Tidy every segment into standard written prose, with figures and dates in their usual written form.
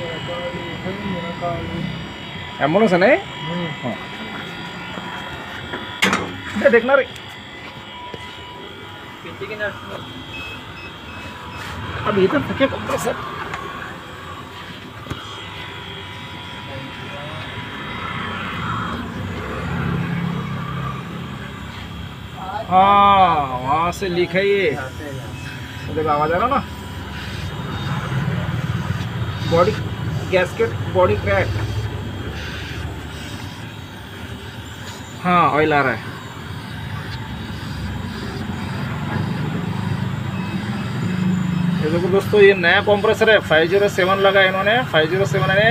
Ambulance है नहीं? हाँ देखना रे अब इधर थके कंप्रेसर। हाँ वहाँ से लीक है ये, देखो आवाज आ रहा ना। Body gasket body crack. हाँ ऑयल आ रहा है। ये देखो दोस्तों ये नया कंप्रेसर है, 507 लगा है इन्होंने। 507 है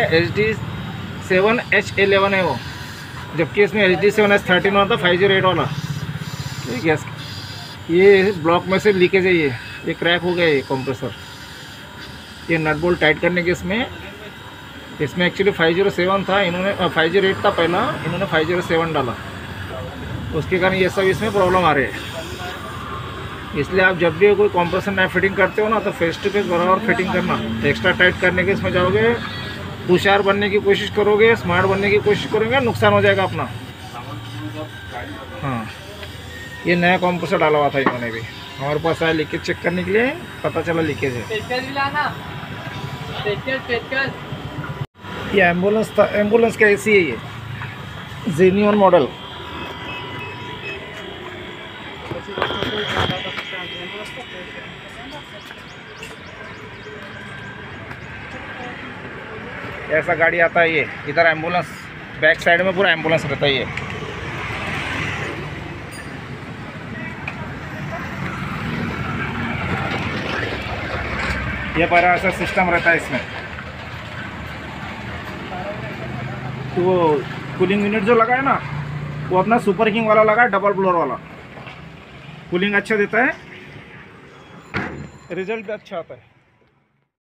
HD7H11 है वो, जबकि इसमें HD7H13 वाला था, 508 वाला। ये गैस ये ब्लॉक में से लीकेज है, ये क्रैक हो गया ये कंप्रेसर। ये नट बोल्ट टाइट करने के इसमें एक्चुअली 507 था, इन्होंने 508 था पहला, इन्होंने 507 डाला, उसके कारण ये सब इसमें प्रॉब्लम आ रही है। इसलिए आप जब भी कोई कंप्रेसर नया फिटिंग करते हो ना तो फेस टू फेस बराबर फिटिंग करना। एक्स्ट्रा टाइट करने के इसमें जाओगे, होशियार बनने की कोशिश करोगे, स्मार्ट बनने की कोशिश करोगे, नुकसान हो जाएगा अपना। हाँ ये नया कंप्रेसर डाला हुआ था इन्होंने भी, हमारे पास आया लीकेज चेक करने के लिए, पता चला लीकेज है। ये एम्बुलेंस था, एम्बुलेंस का एसी है ये, जेन्युइन मॉडल। ऐसा गाड़ी आता है ये, इधर एम्बुलेंस बैक साइड में पूरा एम्बुलेंस रहता है ये पर ऐसा सिस्टम रहता है इसमें। तो वो कूलिंग यूनिट जो लगा है ना वो अपना सुपर किंग वाला लगा है, डबल ब्लोअर वाला। कूलिंग अच्छा देता है, रिजल्ट भी अच्छा आता है।